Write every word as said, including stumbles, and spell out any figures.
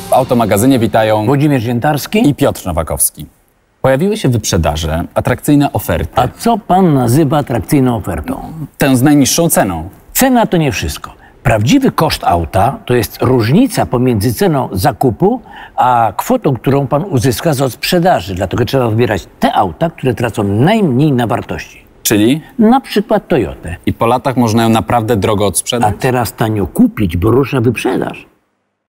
W Automagazynie witają Włodzimierz Ziętarski. i Piotr Nowakowski. Pojawiły się w wyprzedaży atrakcyjne oferty. A co pan nazywa atrakcyjną ofertą? Tę z najniższą ceną. Cena to nie wszystko. Prawdziwy koszt auta to jest różnica pomiędzy ceną zakupu a kwotą, którą pan uzyska za sprzedaży. Dlatego trzeba wybierać te auta, które tracą najmniej na wartości. Czyli? Na przykład Toyotę. I po latach można ją naprawdę drogo A odsprzedać? teraz tanio kupić, bo rusza wyprzedaż.